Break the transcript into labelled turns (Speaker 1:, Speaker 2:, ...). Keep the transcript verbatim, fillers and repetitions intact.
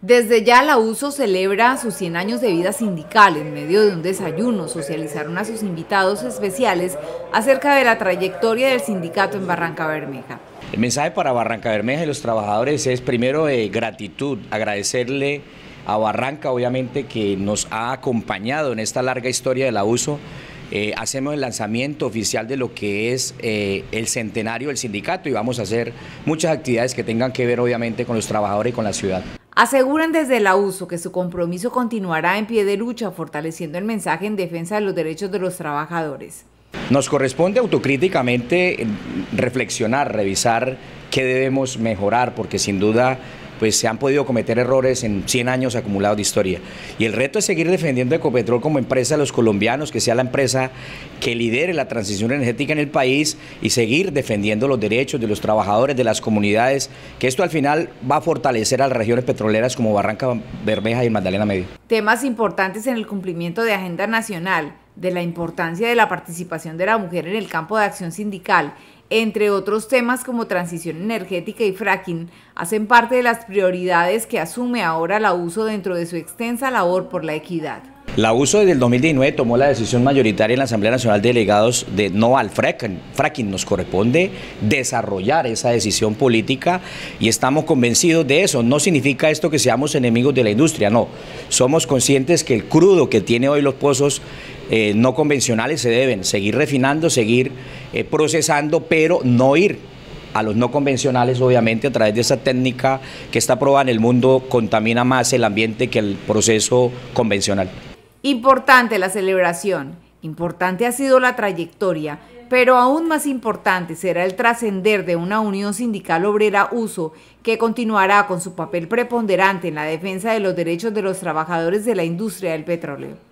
Speaker 1: Desde ya la U S O celebra sus cien años de vida sindical. En medio de un desayuno socializaron a sus invitados especiales acerca de la trayectoria del sindicato en Barrancabermeja.
Speaker 2: El mensaje para Barrancabermeja y los trabajadores es primero de gratitud, agradecerle a Barranca obviamente que nos ha acompañado en esta larga historia de la U S O. Eh, hacemos el lanzamiento oficial de lo que es eh, el centenario del sindicato y vamos a hacer muchas actividades que tengan que ver obviamente con los trabajadores y con la ciudad.
Speaker 1: Aseguran desde la U S O que su compromiso continuará en pie de lucha, fortaleciendo el mensaje en defensa de los derechos de los trabajadores.
Speaker 2: Nos corresponde autocríticamente reflexionar, revisar qué debemos mejorar, porque sin duda pues se han podido cometer errores en cien años acumulados de historia. Y el reto es seguir defendiendo a Ecopetrol como empresa de los colombianos, que sea la empresa que lidere la transición energética en el país y seguir defendiendo los derechos de los trabajadores, de las comunidades, que esto al final va a fortalecer a las regiones petroleras como Barrancabermeja y el Magdalena Medio.
Speaker 1: Temas importantes en el cumplimiento de agenda nacional, de la importancia de la participación de la mujer en el campo de acción sindical, entre otros temas como transición energética y fracking, hacen parte de las prioridades que asume ahora la U S O dentro de su extensa labor por la equidad.
Speaker 2: La U S O desde el dos mil diecinueve tomó la decisión mayoritaria en la Asamblea Nacional de Delegados de no al fracking. fracking. Nos corresponde desarrollar esa decisión política y estamos convencidos de eso. No significa esto que seamos enemigos de la industria, no. Somos conscientes que el crudo que tiene hoy los pozos eh, no convencionales se deben seguir refinando, seguir eh, procesando, pero no ir a los no convencionales, obviamente, a través de esa técnica que está probada en el mundo, contamina más el ambiente que el proceso convencional.
Speaker 1: Importante la celebración, importante ha sido la trayectoria, pero aún más importante será el trascender de una unión sindical obrera U S O que continuará con su papel preponderante en la defensa de los derechos de los trabajadores de la industria del petróleo.